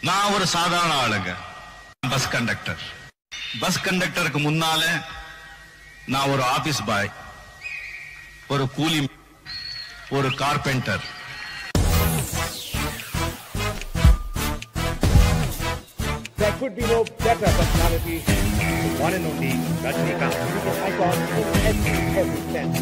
நான் ஒரு சாதாரண ஆளுங்க, பஸ் கண்டக்டர். பஸ் கண்டக்டருக்கு முன்னால நான் ஒரு ஆபீஸ் பாய், ஒரு கூலி, ஒரு carpenter. There could be no better personality than one and only Rajinikanth. He is an icon in every sense.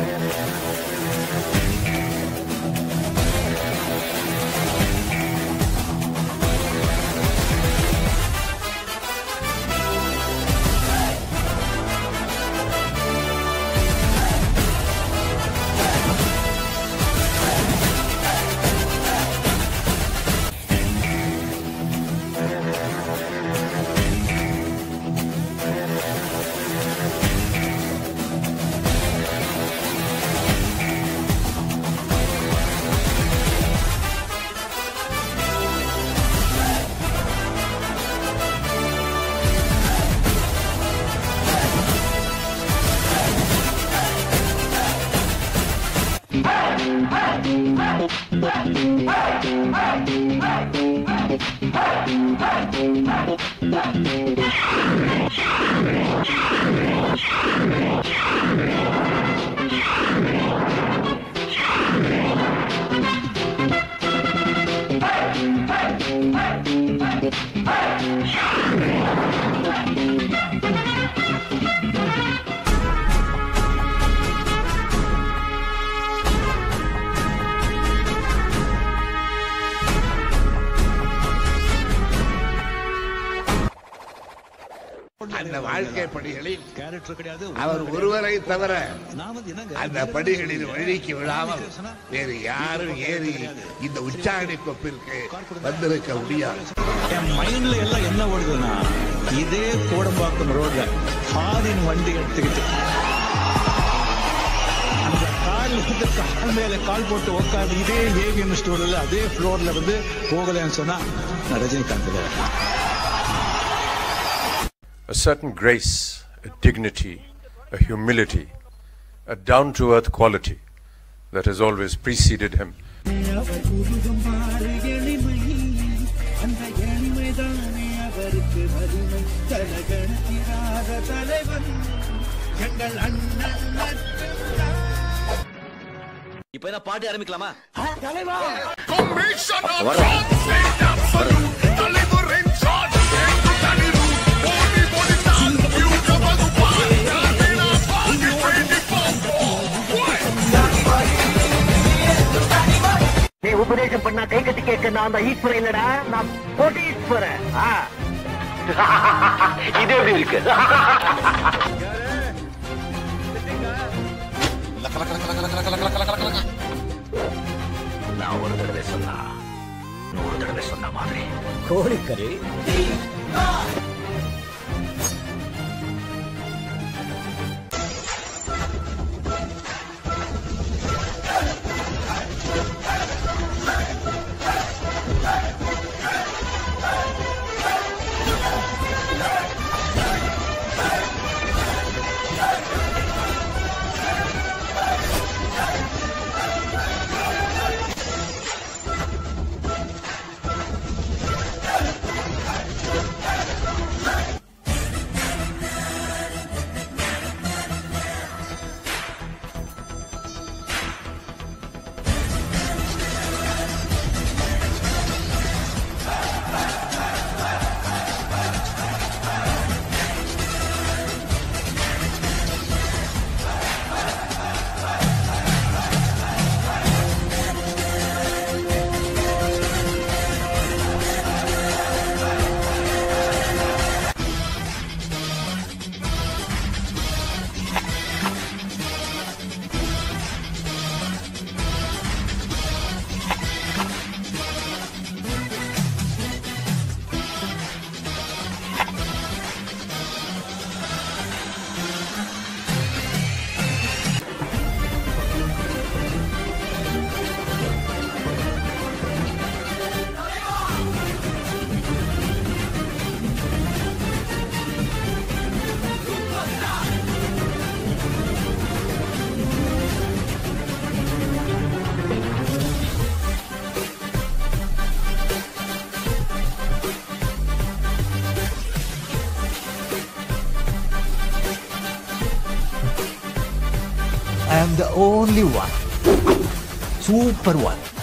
அந்த வாழ்க்கை படிகளில் அவர் ஒருவரை தவிர அந்த படிகளில் வழிக்கு விழாமல் வேறு யாரும் ஏறி இந்த உச்சாணி கொப்பிற்கு வந்திருக்க முடியாது. என் மைண்ட்ல எல்லாம் என்ன ஓடுதுன்னா, இதே கோடம்பாக்கம் ரோட்ல காரின் வண்டி எடுத்துக்கிட்டு அந்த கால் மேல கால் போட்டு உட்காந்து இதே ஏவிஎம் ஸ்டோர்ல அதே ஃப்ளோர்ல வந்து போகலன்னு சொன்னா Rajinikanth. A certain grace, a dignity, a humility, a down-to-earth quality that has always preceded him. இப்ப என்ன பாட்டு ஆரம்பிக்கலாமா? நீ உபதேசம் பண்ணா கை கட்டி கேட்க நான் அந்த ஈஸ்வரன் இல்லடா, நான் கோட்டீஸ்வரன். இது எப்படி இருக்கு? நான் ஒரு தடவை சொன்னா 100 தடவை சொன்ன மாதிரி கோழிக்கறி. I am the only one. Super one.